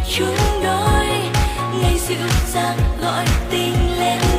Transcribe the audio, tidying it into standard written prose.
chung đôi, ngày dịu dàng gọi tình lên.